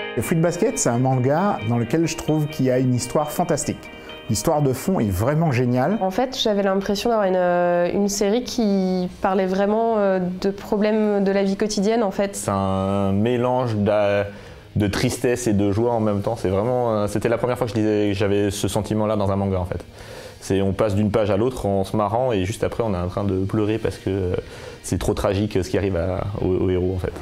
Fruit Basket, c'est un manga dans lequel je trouve qu'il y a une histoire fantastique. L'histoire de fond est vraiment géniale. En fait, j'avais l'impression d'avoir une série qui parlait vraiment de problèmes de la vie quotidienne, en fait. C'est un mélange de tristesse et de joie en même temps. C'était la première fois que j'avais ce sentiment-là dans un manga, en fait. On passe d'une page à l'autre en se marrant et juste après on est en train de pleurer parce que c'est trop tragique ce qui arrive au héros, en fait.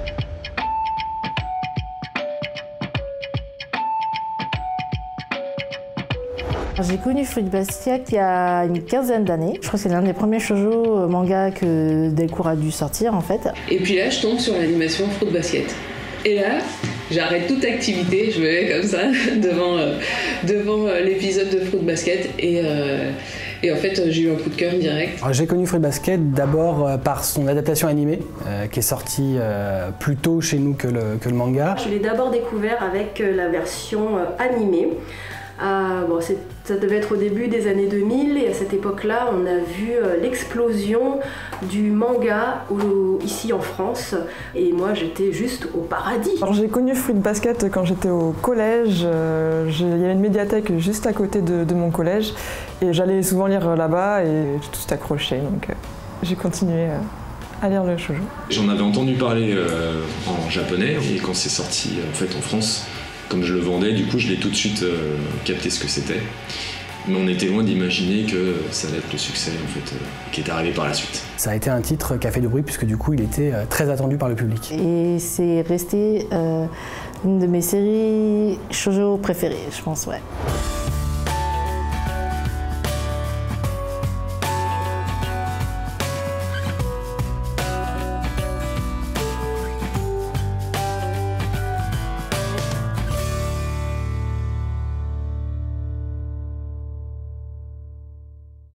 J'ai connu Fruit Basket il y a une quinzaine d'années. Je crois que c'est l'un des premiers shoujo manga que Delcourt a dû sortir, en fait. Et puis là, je tombe sur l'animation Fruit Basket. Et là, j'arrête toute activité, je me mets comme ça devant l'épisode de Fruit Basket et en fait j'ai eu un coup de cœur direct. J'ai connu Fruit Basket d'abord par son adaptation animée qui est sortie plus tôt chez nous que le manga. Je l'ai d'abord découvert avec la version animée. Ça devait être au début des années 2000 et à cette époque-là, on a vu l'explosion du manga ici en France et moi j'étais juste au paradis. J'ai connu Fruit Basket quand j'étais au collège, il y avait une médiathèque juste à côté de mon collège et j'allais souvent lire là-bas et j'ai tout de suite accroché, donc j'ai continué à lire le shoujo. J'en avais entendu parler en japonais et quand c'est sorti en fait en France, comme je le vendais, du coup je l'ai tout de suite capté ce que c'était. Mais on était loin d'imaginer que ça allait être le succès en fait, qui est arrivé par la suite. Ça a été un titre qui a fait du bruit puisque du coup il était très attendu par le public. Et c'est resté une de mes séries shoujo préférées, je pense, ouais.